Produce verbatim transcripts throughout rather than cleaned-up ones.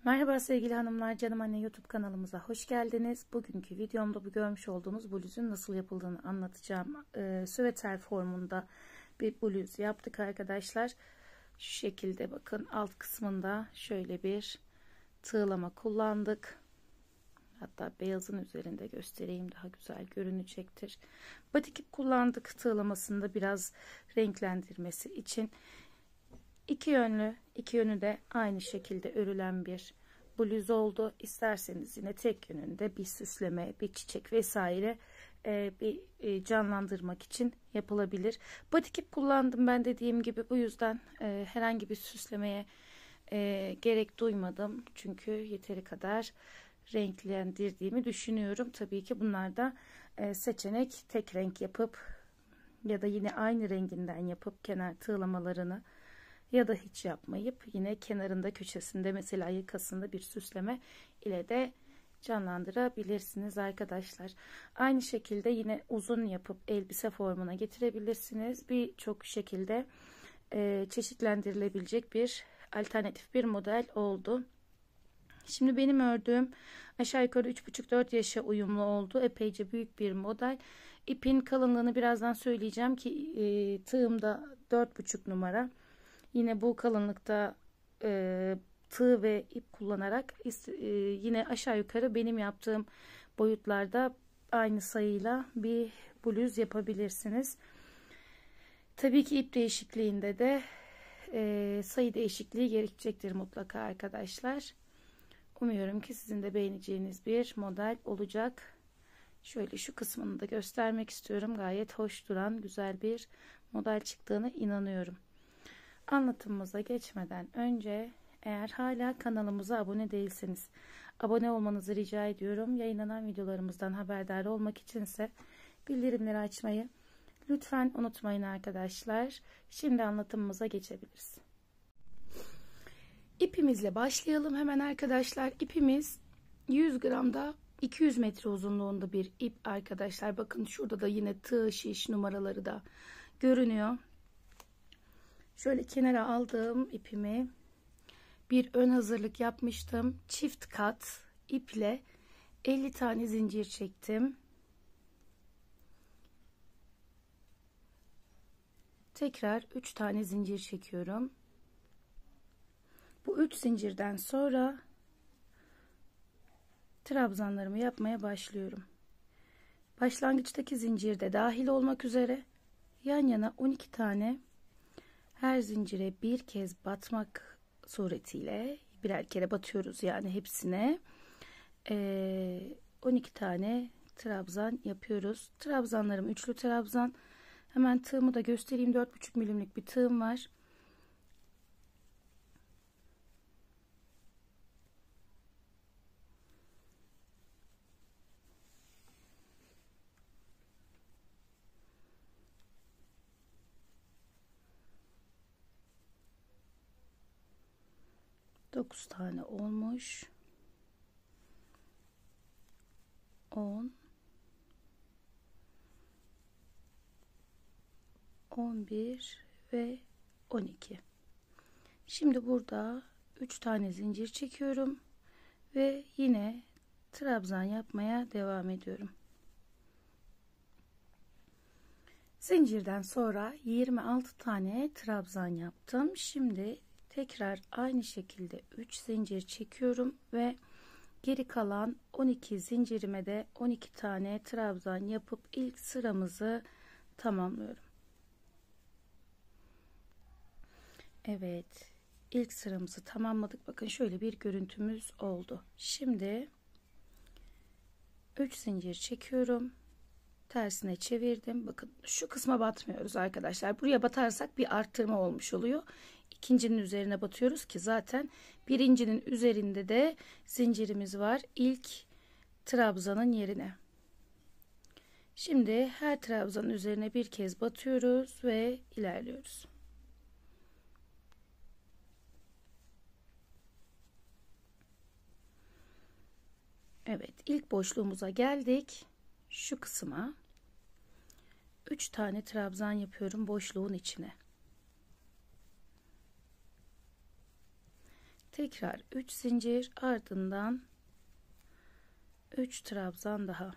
Merhaba sevgili hanımlar, Canım Anne YouTube kanalımıza hoş geldiniz. Bugünkü videomda bu görmüş olduğunuz bluzun nasıl yapıldığını anlatacağım. Ee, süveter formunda bir bluz yaptık arkadaşlar. Şu şekilde bakın, alt kısmında şöyle bir tığlama kullandık. Hatta beyazın üzerinde göstereyim, daha güzel görünecektir. Batik ip kullandık tığlamasında biraz renklendirmesi için. İki yönlü, iki yönü de aynı şekilde örülen bir bluz oldu. İsterseniz yine tek yönünde bir süsleme, bir çiçek vesaire e, bir e, canlandırmak için yapılabilir. Batik ip kullandım ben, dediğim gibi, bu yüzden e, herhangi bir süslemeye e, gerek duymadım. Çünkü yeteri kadar renklendirdiğimi düşünüyorum. Tabii ki bunlar da e, seçenek, tek renk yapıp ya da yine aynı renginden yapıp kenar tığlamalarını ya da hiç yapmayıp yine kenarında, köşesinde, mesela yakasında bir süsleme ile de canlandırabilirsiniz arkadaşlar. Aynı şekilde yine uzun yapıp elbise formuna getirebilirsiniz. Birçok şekilde e, çeşitlendirilebilecek bir alternatif bir model oldu. Şimdi benim ördüğüm aşağı yukarı üç buçuk dört yaşa uyumlu oldu. Epeyce büyük bir model. İpin kalınlığını birazdan söyleyeceğim ki e, tığımda dört buçuk numara. Yine bu kalınlıkta e, tığ ve ip kullanarak e, yine aşağı yukarı benim yaptığım boyutlarda aynı sayıyla bir bluz yapabilirsiniz. Tabii ki ip değişikliğinde de e, sayı değişikliği gerekecektir mutlaka arkadaşlar. Umuyorum ki sizin de beğeneceğiniz bir model olacak. Şöyle şu kısmını da göstermek istiyorum. Gayet hoş duran güzel bir model çıktığına inanıyorum. Anlatımımıza geçmeden önce, eğer hala kanalımıza abone değilseniz abone olmanızı rica ediyorum. Yayınlanan videolarımızdan haberdar olmak içinse bildirimleri açmayı lütfen unutmayın arkadaşlar. Şimdi anlatımımıza geçebiliriz. İpimizle başlayalım hemen arkadaşlar. İpimiz yüz gramda iki yüz metre uzunluğunda bir ip arkadaşlar. Bakın şurada da yine tığ şiş numaraları da görünüyor. Şöyle kenara aldığım ipimi, bir ön hazırlık yapmıştım. Çift kat iple elli tane zincir çektim. Tekrar üç tane zincir çekiyorum. Bu üç zincirden sonra trabzanlarımı yapmaya başlıyorum. Başlangıçtaki zincirde dahil olmak üzere yan yana on iki tane, her zincire bir kez batmak suretiyle birer kere batıyoruz yani hepsine. Ee, on iki tane trabzan yapıyoruz. Trabzanlarım üçlü trabzan. Hemen tığımı da göstereyim. dört buçuk milimlik bir tığım var. dokuz tane olmuş. on, on bir ve on iki. Şimdi burada üç tane zincir çekiyorum ve yine trabzan yapmaya devam ediyorum. Zincirden sonra yirmi altı tane trabzan yaptım. Şimdi tekrar aynı şekilde üç zincir çekiyorum ve geri kalan on iki zincirime de on iki tane trabzan yapıp ilk sıramızı tamamlıyorum. Evet, ilk sıramızı tamamladık. Bakın şöyle bir görüntümüz oldu. Şimdi üç zincir çekiyorum. Tersine çevirdim. Bakın şu kısma batmıyoruz arkadaşlar. Buraya batarsak bir arttırma olmuş oluyor. İkincinin üzerine batıyoruz ki zaten birincinin üzerinde de zincirimiz var. İlk trabzanın yerine. Şimdi her trabzanın üzerine bir kez batıyoruz ve ilerliyoruz. Evet, ilk boşluğumuza geldik. Şu kısma üç tane trabzan yapıyorum boşluğun içine. tekrar üç zincir, ardından üç trabzan daha.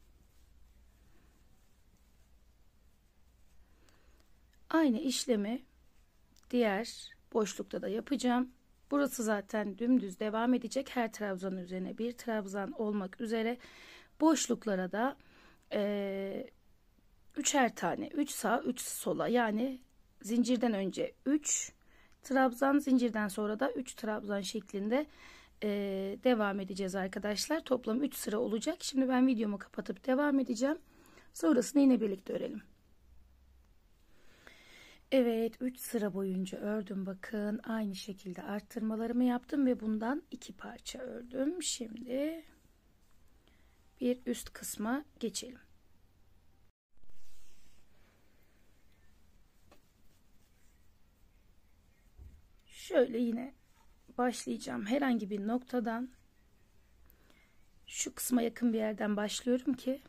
Aynı işlemi diğer boşlukta da yapacağım. Burası zaten dümdüz devam edecek. Her trabzanın üzerine bir trabzan olmak üzere boşluklara da e, üçer tane, üç sağ üç sola, yani zincirden önce üç trabzan, zincirden sonra da üç trabzan şeklinde e, devam edeceğiz arkadaşlar. Toplam üç sıra olacak. Şimdi ben videomu kapatıp devam edeceğim. Sonrasını yine birlikte örelim. Evet, üç sıra boyunca ördüm. Bakın aynı şekilde arttırmalarımı yaptım ve bundan iki parça ördüm. Şimdi bir üst kısma geçelim. Şöyle yine başlayacağım. Herhangi bir noktadan şu kısma yakın bir yerden başlıyorum ki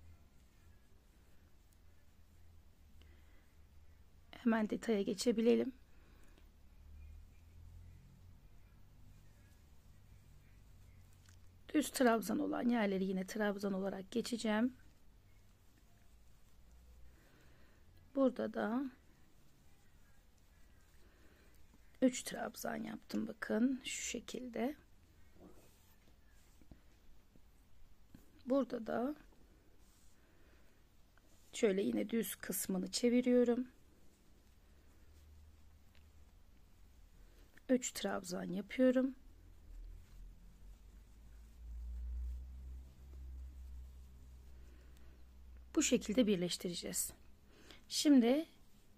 hemen detaya geçebilelim. Düz trabzan olan yerleri yine trabzan olarak geçeceğim. Burada da üç trabzan yaptım. Bakın şu şekilde. Burada da şöyle yine düz kısmını çeviriyorum. üç trabzan yapıyorum. Bu şekilde birleştireceğiz. Şimdi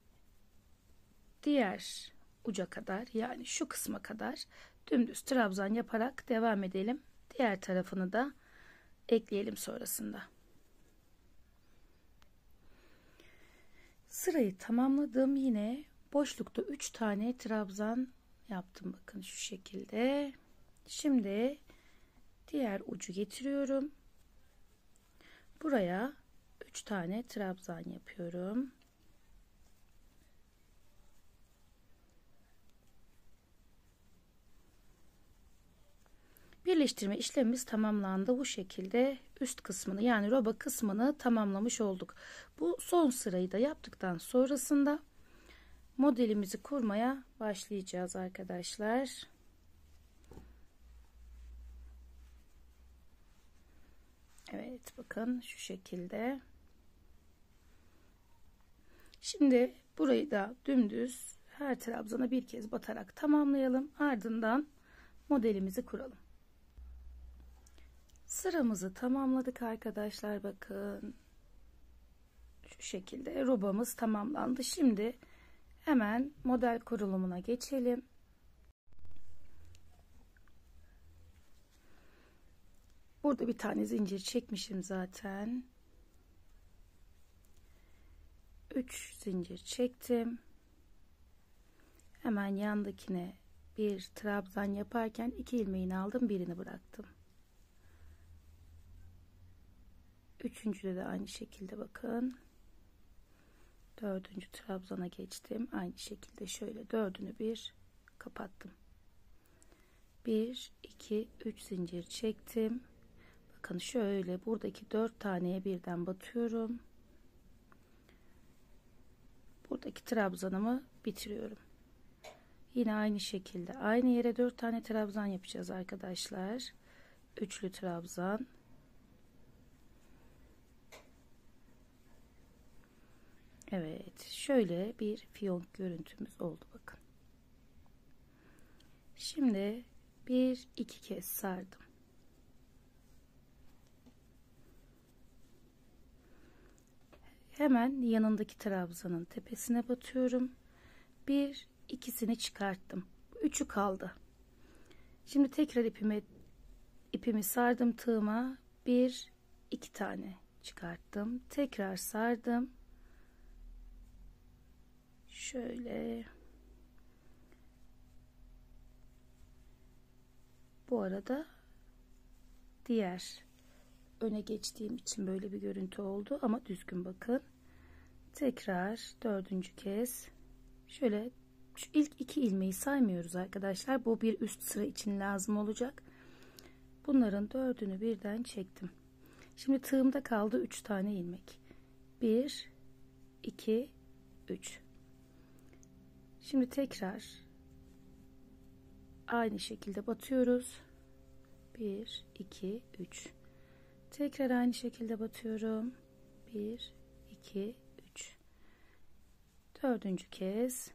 diğer uca kadar, yani şu kısma kadar dümdüz trabzan yaparak devam edelim. Diğer tarafını da ekleyelim sonrasında. Sırayı tamamladım. Yine boşlukta üç tane trabzan yaptım. Bakın şu şekilde. Şimdi diğer ucu getiriyorum. Buraya üç tane trabzan yapıyorum. Birleştirme işlemimiz tamamlandı. Bu şekilde üst kısmını, yani roba kısmını tamamlamış olduk. Bu son sırayı da yaptıktan sonrasında modelimizi kurmaya başlayacağız arkadaşlar. Evet, bakın şu şekilde. Şimdi burayı da dümdüz her trabzana bir kez batarak tamamlayalım. Ardından modelimizi kuralım. Sıramızı tamamladık arkadaşlar. Bakın şu şekilde robamız tamamlandı. Şimdi hemen model kurulumuna geçelim. Burada bir tane zincir çekmişim zaten. üç zincir çektim. Hemen yandakine bir trabzan yaparken iki ilmeğini aldım, birini bıraktım. Üçüncüde de aynı şekilde bakın. Dördüncü trabzana geçtim. Aynı şekilde şöyle dördünü bir kapattım. bir, iki, üç zincir çektim. Bakın şöyle buradaki dört taneye birden batıyorum. Buradaki trabzanımı bitiriyorum. Yine aynı şekilde aynı yere dört tane trabzan yapacağız arkadaşlar. Üçlü trabzan. Evet, şöyle bir fiyonk görüntümüz oldu bakın. Şimdi bir iki kez sardım. Hemen yanındaki trabzanın tepesine batıyorum. Bir ikisini çıkarttım. Üçü kaldı. Şimdi tekrar ipimi ipimi sardım tığıma. Bir iki tane çıkarttım. Tekrar sardım. Şöyle. Bu arada diğer öne geçtiğim için böyle bir görüntü oldu ama düzgün bakın. Tekrar dördüncü kez şöyle üç. İlk iki ilmeği saymıyoruz arkadaşlar. Bu bir üst sıra için lazım olacak. Bunların dördünü birden çektim. Şimdi tığımda kaldı üç tane ilmek. bir, iki, üç. Şimdi tekrar aynı şekilde batıyoruz. bir, iki, üç. Tekrar aynı şekilde batıyorum. bir, iki, üç. Dördüncü kez.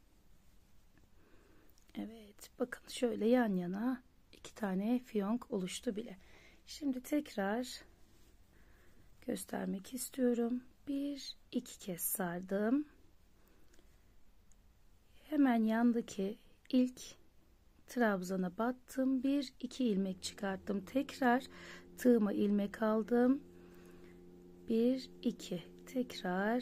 Evet, bakın şöyle yan yana iki tane fiyonk oluştu bile. Şimdi tekrar göstermek istiyorum. Bir, iki kez sardım. Hemen yandaki ilk trabzana battım. Bir, iki ilmek çıkarttım. Tekrar tığıma ilmek aldım. Bir, iki. Tekrar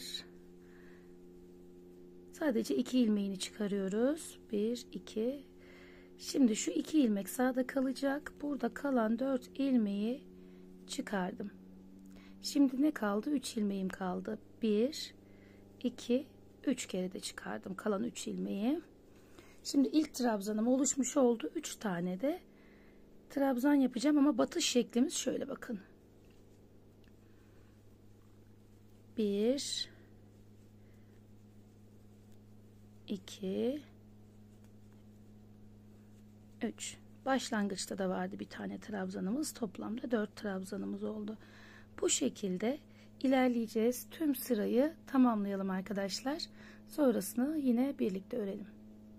sadece iki ilmeğini çıkarıyoruz. Bir, iki. Şimdi şu iki ilmek sağda kalacak. Burada kalan dört ilmeği çıkardım. Şimdi ne kaldı? üç ilmeğim kaldı. bir, iki, üç kere de çıkardım kalan üç ilmeği. Şimdi ilk trabzanım oluşmuş oldu. üç tane de trabzan yapacağım ama batış şeklimiz şöyle bakın. bir, iki, üç. Başlangıçta da vardı bir tane trabzanımız. Toplamda dört trabzanımız oldu. Bu şekilde ilerleyeceğiz. Tüm sırayı tamamlayalım arkadaşlar. Sonrasını yine birlikte örelim.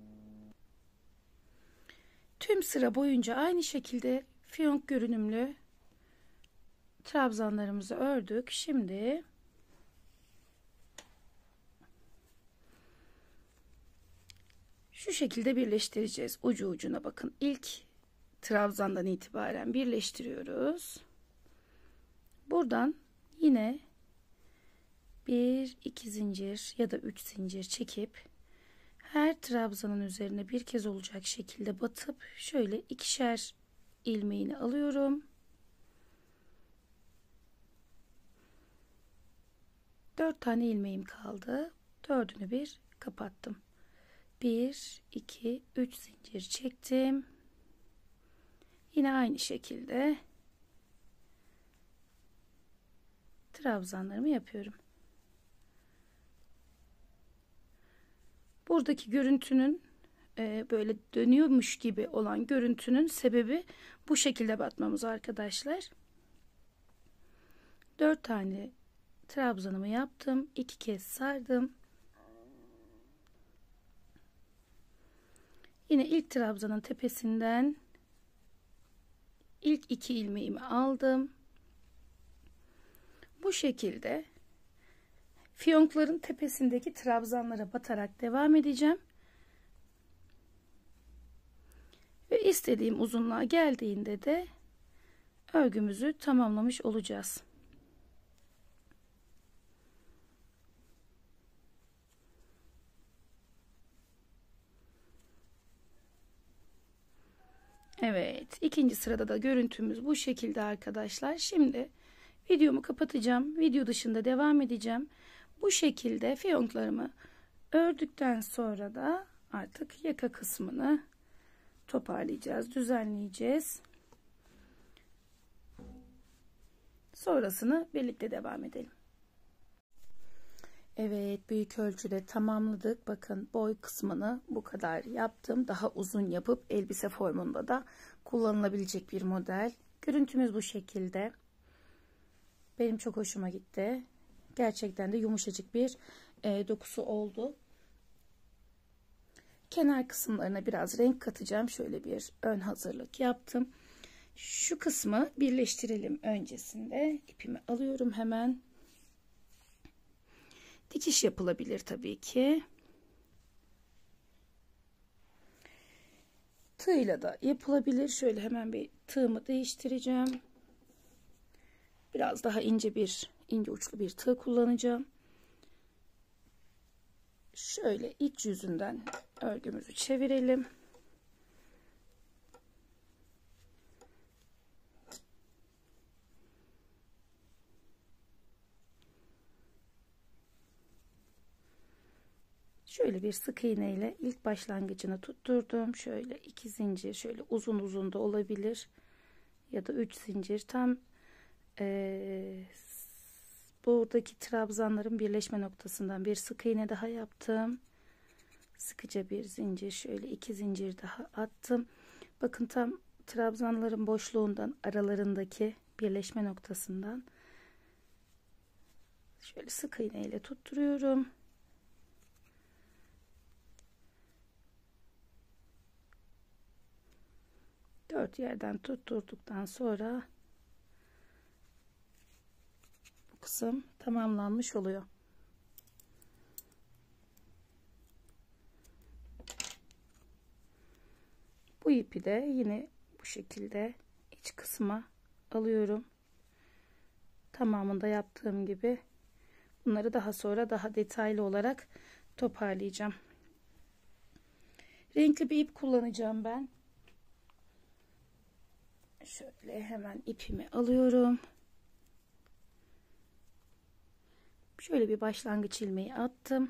Tüm sıra boyunca aynı şekilde fiyonk görünümlü trabzanlarımızı ördük. Şimdi şu şekilde birleştireceğiz. Ucu ucuna bakın. İlk trabzandan itibaren birleştiriyoruz. Buradan yine bir, iki zincir ya da üç zincir çekip her trabzanın üzerine bir kez olacak şekilde batıp şöyle ikişer ilmeğini alıyorum. dört tane ilmeğim kaldı. Dördünü bir kapattım. bir, iki, üç zincir çektim. Yine aynı şekilde trabzanlarımı yapıyorum. Buradaki görüntünün e, böyle dönüyormuş gibi olan görüntünün sebebi bu şekilde batmamız arkadaşlar. dört tane trabzanımı yaptım. iki kez sardım. Yine ilk trabzanın tepesinden ilk iki ilmeğimi aldım. Bu şekilde fiyonkların tepesindeki trabzanlara batarak devam edeceğim. Ve istediğim uzunluğa geldiğinde de örgümüzü tamamlamış olacağız. Evet, ikinci sırada da görüntümüz bu şekilde arkadaşlar. Şimdi videomu kapatacağım. Video dışında devam edeceğim. Bu şekilde fiyonklarımı ördükten sonra da artık yaka kısmını toparlayacağız, düzenleyeceğiz. Sonrasını birlikte devam edelim. Evet, büyük ölçüde tamamladık. Bakın boy kısmını bu kadar yaptım. Daha uzun yapıp elbise formunda da kullanılabilecek bir model. Görüntümüz bu şekilde. Benim çok hoşuma gitti. Gerçekten de yumuşacık bir e, dokusu oldu. Kenar kısımlarına biraz renk katacağım. Şöyle bir ön hazırlık yaptım. Şu kısmı birleştirelim öncesinde. İpimi alıyorum hemen. Dikiş yapılabilir tabii ki. Tığla da yapılabilir. Şöyle hemen bir tığımı değiştireceğim. Biraz daha ince bir ince uçlu bir tığ kullanacağım. Şöyle iç yüzünden örgümüzü çevirelim. Şöyle bir sık iğne ile ilk başlangıcını tutturdum. Şöyle iki zincir, şöyle uzun uzun da olabilir ya da üç zincir. Tam e, buradaki trabzanların birleşme noktasından bir sık iğne daha yaptım. Sıkıca bir zincir, şöyle iki zincir daha attım. Bakın tam trabzanların boşluğundan, aralarındaki birleşme noktasından şöyle sık iğne ile tutturuyorum. Dört yerden tutturduktan sonra bu kısım tamamlanmış oluyor. Bu ipi de yine bu şekilde iç kısma alıyorum. Tamamında yaptığım gibi bunları daha sonra daha detaylı olarak toparlayacağım. Renkli bir ip kullanacağım ben. Şöyle hemen ipimi alıyorum. Şöyle bir başlangıç ilmeği attım.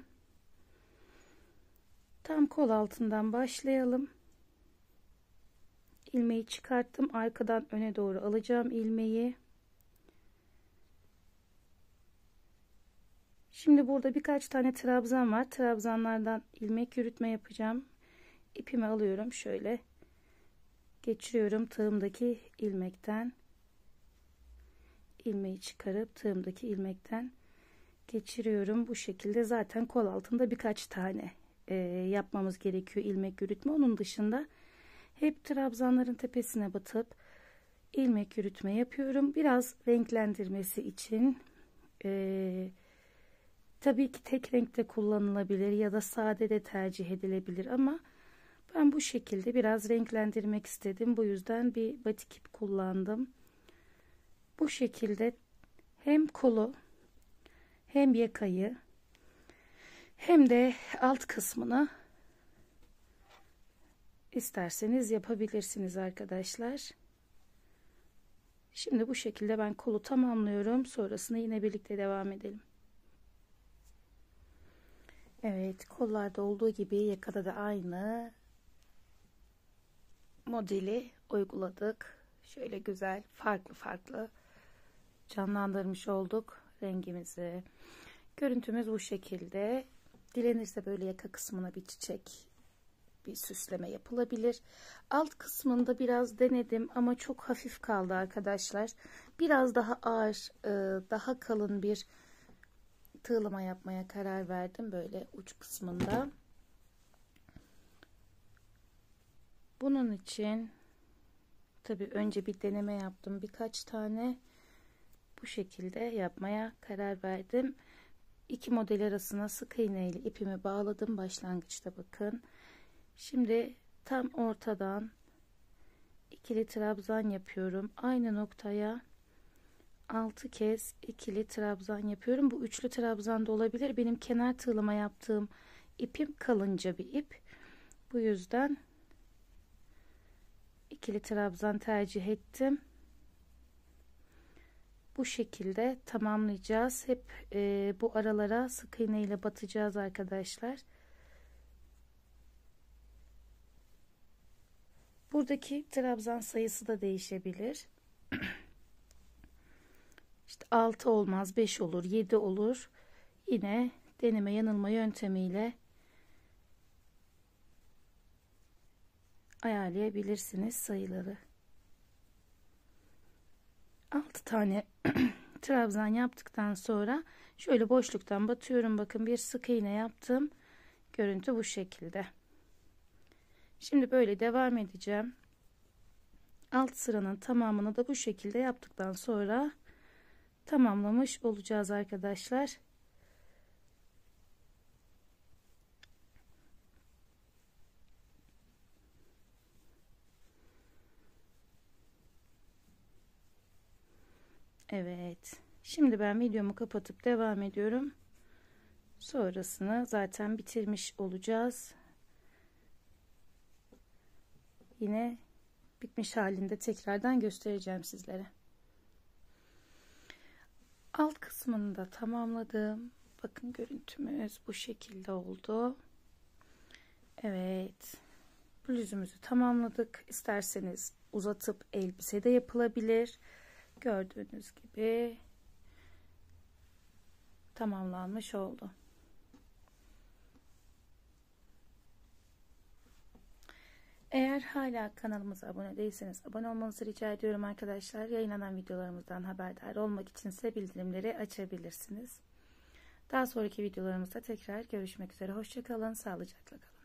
Tam kol altından başlayalım. İlmeği çıkarttım. Arkadan öne doğru alacağım ilmeği. Şimdi burada birkaç tane trabzan var. Trabzanlardan ilmek yürütme yapacağım. İpimi alıyorum. Şöyle geçiriyorum tığımdaki ilmekten. İlmeği çıkarıp tığımdaki ilmekten geçiriyorum. Bu şekilde zaten kol altında birkaç tane e, yapmamız gerekiyor ilmek yürütme. Onun dışında hep trabzanların tepesine batıp ilmek yürütme yapıyorum. Biraz renklendirmesi için e, tabii ki tek renkte kullanılabilir ya da sade de tercih edilebilir ama ben bu şekilde biraz renklendirmek istedim. Bu yüzden bir batik ip kullandım. Bu şekilde hem kolu hem yakayı hem de alt kısmını isterseniz yapabilirsiniz arkadaşlar. Şimdi bu şekilde ben kolu tamamlıyorum. Sonrasında yine birlikte devam edelim. Evet, kollarda olduğu gibi yakada da aynı modeli uyguladık. Şöyle güzel farklı farklı canlandırmış olduk rengimizi. Görüntümüz bu şekilde. Dilenirse böyle yaka kısmına bir çiçek, bir süsleme yapılabilir. Alt kısmında biraz denedim ama çok hafif kaldı arkadaşlar. Biraz daha ağır, daha kalın bir tığlama yapmaya karar verdim böyle uç kısmında. Bunun için tabii önce bir deneme yaptım, birkaç tane bu şekilde yapmaya karar verdim. İki model arasına sık iğne ile ipimi bağladım başlangıçta, bakın. Şimdi tam ortadan ikili trabzan yapıyorum. Aynı noktaya altı kez ikili trabzan yapıyorum. Bu üçlü trabzan da olabilir. Benim kenar tığlama yaptığım ipim kalınca bir ip. Bu yüzden ikili trabzan tercih ettim. Bu şekilde tamamlayacağız. Hep e, bu aralara sık iğne ile batacağız arkadaşlar. Buradaki trabzan sayısı da değişebilir. İşte altı olmaz, beş olur, yedi olur. Yine deneme yanılma yöntemiyle ayarlayabilirsiniz sayıları. altı tane trabzan yaptıktan sonra şöyle boşluktan batıyorum. Bakın bir sık iğne yaptım. Görüntü bu şekilde. Şimdi böyle devam edeceğim. Alt sıranın tamamını da bu şekilde yaptıktan sonra tamamlamış olacağız arkadaşlar. Evet. Şimdi ben videomu kapatıp devam ediyorum. Sonrasını zaten bitirmiş olacağız. Yine bitmiş halinde tekrardan göstereceğim sizlere. Alt kısmını da tamamladım. Bakın görüntümüz bu şekilde oldu. Evet. Bluzumuzu tamamladık. İsterseniz uzatıp elbise de yapılabilir. Gördüğünüz gibi tamamlanmış oldu. Eğer hala kanalımıza abone değilseniz abone olmanızı rica ediyorum arkadaşlar. Yayınlanan videolarımızdan haberdar olmak için ise bildirimleri açabilirsiniz. Daha sonraki videolarımızda tekrar görüşmek üzere. Hoşça kalın, sağlıcakla kalın.